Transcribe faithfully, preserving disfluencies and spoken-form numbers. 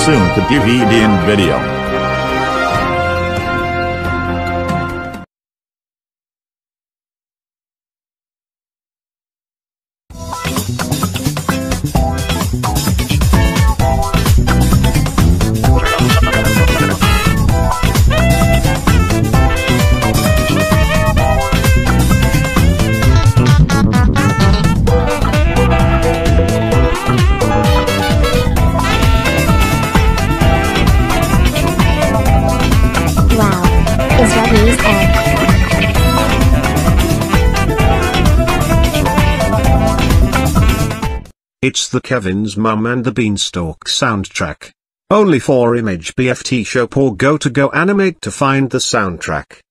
soon to D V D and video. It's the Kevin's Mum and the Beanstalk soundtrack. Only for Image B F T Shop or Go to Go Animate to find the soundtrack.